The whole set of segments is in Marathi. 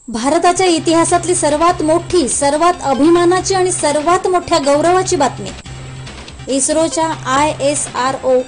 भारताच्या इतिहासातली सर्वात मोठी, सर्वात अभिमानाची आणि सर्वात मोठ्या गौरवाची बातमी. इस्रोच्या ISRO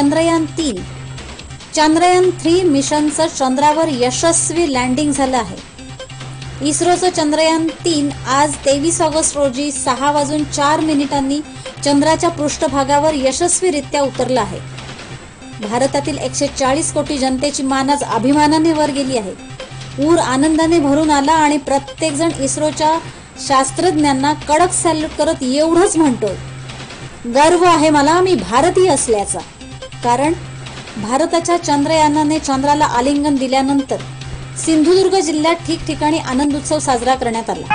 चंद्रयान 3 मिशनचं चंद्रावर यशस्वी लँडिंग झालं आहे. इस्रोचं चंद्रयान 3 आज 23 ऑगस्ट रोजी 6:04 चंद्राच्या पृष्ठभागावर यशस्वीरित्या उतरलं आहे. भारतातील 140 कोटी जनतेची मान आज अभिमानाने वर गेली आहे. ऊर आनंदाने भरून आला आणि प्रत्येक जण इस्रोच्या शास्त्रज्ञांना कडक सॅल्यूट करत एवढंच म्हणतोय, गर्व आहे मला मी भारतीय असल्याचा. कारण भारताच्या चंद्रयानाने चंद्राला आलिंगन दिल्यानंतर सिंधुदुर्ग जिल्ह्यात ठिकठिकाणी आनंद उत्सव साजरा करण्यात आला.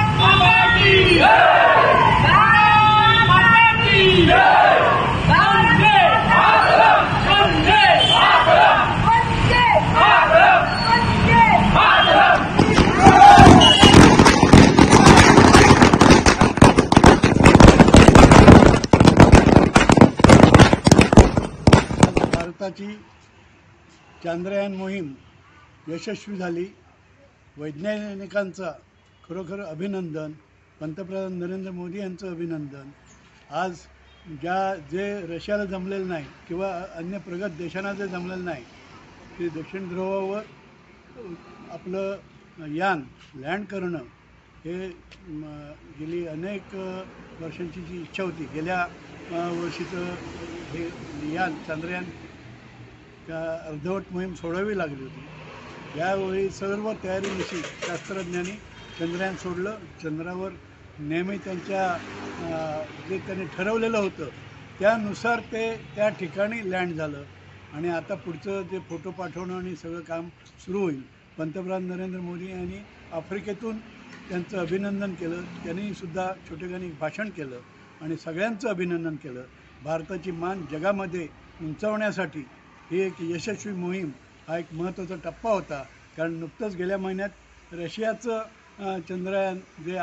भारताची चंद्रयान मोहीम यशस्वी झाली. वैज्ञानिकांचा खरोखर अभिनंदन. पंतप्रधान नरेंद्र मोदी यांचं अभिनंदन. आज जे रशियाला जमलेलं नाही किंवा अन्य प्रगत देशांना जे जमलेलं नाही ते दक्षिण ध्रुवावर आपलं यान लँड करणं हे गेली अनेक वर्षांची जी इच्छा होती. गेल्या वर्षीचं हे यान चंद्रयान अर्धवट मोहीम सोडावी लागली होती. यावेळी सर्व तयारीनिशी शास्त्रज्ञांनी चंद्रयान सोडलं. चंद्रावर नेहमी जे त्यांनी ठरवलेलं होतं त्यानुसार ते त्या ठिकाणी लँड झालं आणि आता पुढचं जे फोटो पाठवणं आणि सगळं काम सुरू होईल. पंतप्रधान नरेंद्र मोदी यांनी आफ्रिकेतून त्यांचं अभिनंदन केलं. त्यांनी सुद्धा छोटेखानी भाषण केलं आणि सगळ्यांचं अभिनंदन केलं. भारताची मान जगामध्ये उंचावण्यासाठी ही एक यशस्वी मोहीम हा एक महत्त्वाचा टप्पा होता. कारण नुकतंच गेल्या महिन्यात रशियाचं चंद्रयान जे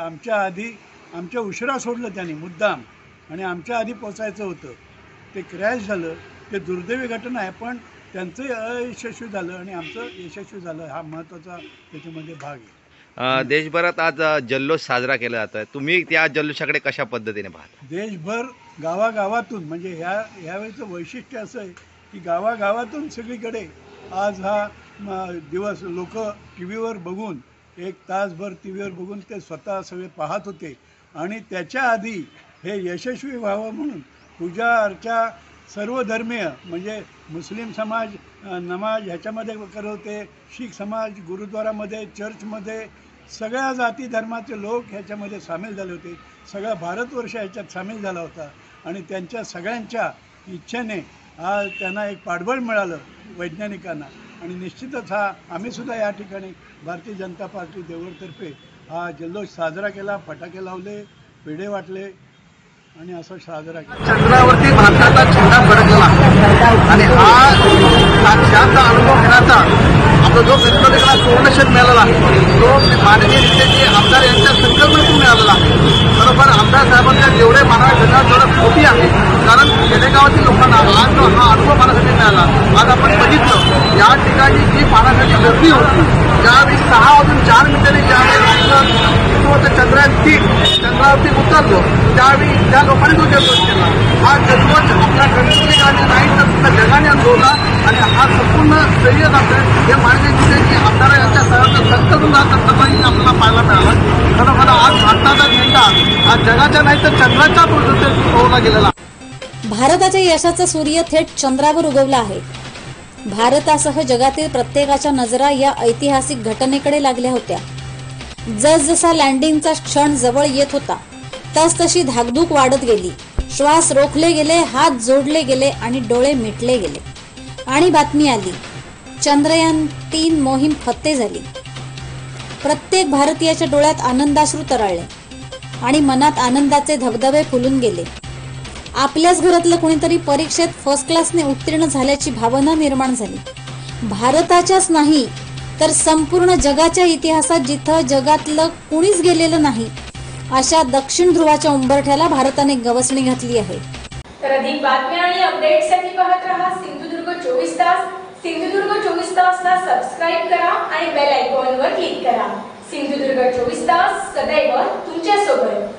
आमच्या उशिरा सोडलं त्यांनी मुद्दाम आणि आमच्या आधी पोचायचं होतं ते क्रॅश झालं. ते दुर्दैवी घटना आहे, पण त्यांचं अयशस्वी झालं आणि आमचं यशस्वी झालं. हा महत्त्वाचा त्याच्यामध्ये भाग आहे. देशभरात आज जल्लोष साजरा केला जात आहे. तुम्ही त्या जल्लोषाकडे कशा पद्धतीने पाहता? देशभर गावागावातून म्हणजे ह्यावेळीचं वैशिष्ट्य असं आहे की गावागावातून सगळीकडे आज हा दिवस लोक टी व्हीवर बघून एक तासभर टी व्हीवर बघून ते स्वतः सगळे पाहत होते आणि त्याच्या आधी हे यशस्वी व्हावं म्हणून पूजा अर्चा सर्व धर्मीय म्हणजे मुस्लिम समाज नमाज ह्याच्यामध्ये करत होते, शीख समाज गुरुद्वारामध्ये चर्चमध्ये सगळ्या जाती धर्माचे लोक ह्याच्यामध्ये सामील झाले होते. सगळा भारतवर्ष ह्याच्यात सामील झाला होता आणि त्यांच्या सगळ्यांच्या इच्छेने आज त्यांना एक पाठबळ मिळालं वैज्ञानिकांना आणि निश्चितच आम्हीसुद्धा या ठिकाणी भारतीय जनता पार्टी देवळतर्फे हा जल्लोष साजरा केला. फटाके लावले, पेढे वाटले आणि असं साजरा केला. चंद्रावरती भारताचा झेंडा फडकला आणि हा साक्षाचा अनुभव घेण्याचा आपला जो व्यक्तिगत कोऑर्डिनेशन मिळाला तो माननीय नेते आमदार यांच्या संकल्पनेतून मिळालेला आहे. बरोबर आमदार साहेबांच्या जेवढे मानवाच्या जगात जेवढं खोटी आहे कारण खेडेगावातील लोकांना आज हा अनुभव पाहण्यासाठी मिळाला. आज आपण बघितलं या ठिकाणी जी पाहण्यासाठी गर्दी होती ज्यावेळी 6:04 ज्यावेळी चंद्रयान 3 चंद्रावरती उतरलो त्यावेळी त्या लोकांनी तो जल्लोष केला. हा जल्लोष आपल्या कंट्रीने नाही तर पूर्ण जगाने अनुभवला आणि हा संपूर्ण श्रेय जातं हे माननीय नेते आमदार यांच्या सगळ्यांचा संकल्पना आपल्याला पाहायला मिळाला. खरोखर आज भारताचा झेंडा हा जगाच्या नाही तर चंद्राच्या पृष्ठावर उगवला गेलेला. भारताच्या यशाचा सूर्य थेट चंद्रावर उगवला आहे. भारतासह जगातील प्रत्येकाच्या नजरा या ऐतिहासिक घटनेकडे लागल्या होत्या. जसजसा लँडिंगचा क्षण जवळ येत होता तसतशी धाकधूक वाढत गेली. श्वास रोखले गेले, हात जोडले गेले आणि डोळे मिटले गेले आणि बातमी आली, चंद्रयान 3 मोहीम फत्ते झाली. प्रत्येक भारतीयाच्या डोळ्यात आनंदाश्रू तरळले आणि मनात आनंदाचे धबधबे फुलून गेले. आपल्याच घरातलं कुणीतरी परीक्षेत फर्स्ट क्लासने उत्तीर्ण झाल्याची भावना निर्माण झाली. भारताच्याच नाही तर संपूर्ण जगाच्या इतिहासात जिथं जगातलं कुणीच गेलेलं नाही अशा दक्षिण ध्रुवाच्या उंबरठ्याला भारताने गवसणी घातली आहे. तर अधिक बातम्या आणि अपडेट्ससाठी पाहत रहा सिंधुदुर्ग 24 तास. सिंधुदुर्ग 24 तासला सबस्क्राइब करा आणि बेल आयकॉनवर क्लिक करा. सिंधुदुर्ग 24 तास सदैव तुमच्या सोबत.